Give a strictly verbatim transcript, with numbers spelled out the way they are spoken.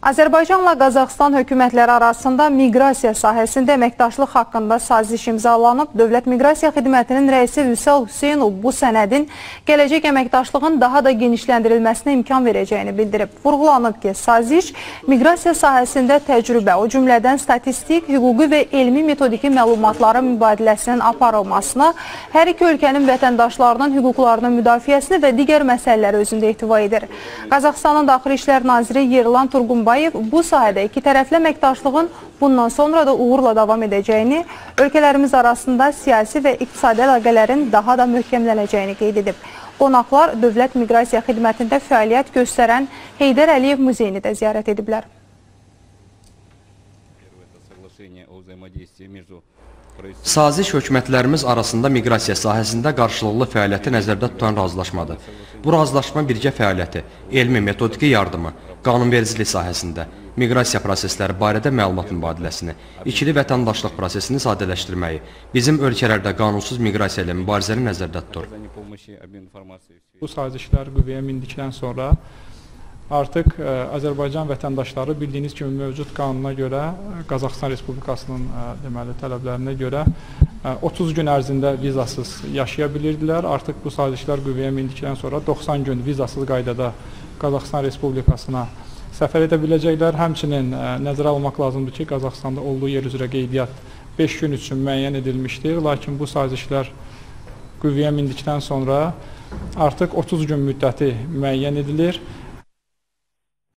Azərbaycanla Qazaxıstan hökumətləri arasında miqrasiya sahəsində əməkdaşlıq haqqında saziş imzalanıb. Dövlət Miqrasiya Xidmətinin rəisi Vüsal Hüseynov bu sənədin gələcək əməkdaşlığın daha da genişləndirilməsinə imkan verəcəyini bildirib. Vurğulanıb ki, saziş miqrasiya sahəsində təcrübə, o cümlədən statistik, hüquqi və elmi metodiki məlumatların mübadiləsinin aparılmasını, hər iki ölkənin vətəndaşlarının hüquqlarının müdafiəsini və digər məsələləri özündə ehtiva edir. Qazaxıstanın Daxili İşlər Naziri Yerlan Turğunbayev bu sahədə iki tərəfli əməkdaşlığın bundan sonra da uğurla davam edəcəyini, ölkələrimiz arasında siyasi və iqtisadi əlaqələrin daha da möhkəmlənəcəyini qeyd edib. Qonaqlar Dövlət Miqrasiya Xidmətində fəaliyyət göstərən Heydər Əliyev muzeyini də ziyarət ediblər. Saziş hökumətlərimiz arasında miqrasiya sahəsində qarşılıqlı fəaliyyəti nəzərdə tutan razılaşmadır. Bu razılaşma birgə fəaliyyəti, elmi metodiki yardımı, qanunvericilik sahəsində, miqrasiya prosesləri barədə məlumat mübadiləsini, ikili vətəndaşlıq prosesini sadələşdirməyi, bizim ölkələrdə qanunsuz miqrasiya ilə mübarizəni nəzərdə tutur. Bu sazişlər qüvvəyə mindikdən sonra artıq ə, Azərbaycan vətəndaşları bildiyiniz kimi mövcud qanuna görə, Qazaxıstan Respublikasının ə, deməli, tələblərinə görə ə, otuz gün ərzində vizasız yaşaya bilirdilər. Artıq bu sazişlər qüvvəyə mindikdən sonra doxsan gün vizasız qaydada Qazaxıstan Respublikasına səfər edə biləcəklər. Həmçinin ə, nəzərə almaq lazımdır ki, Qazaxıstanda olduğu yer üzrə qeydiyyat beş gün üçün müəyyən edilmişdir. Lakin bu sazişlər qüvvəyə mindikdən sonra artıq otuz gün müddəti müəyyən edilir.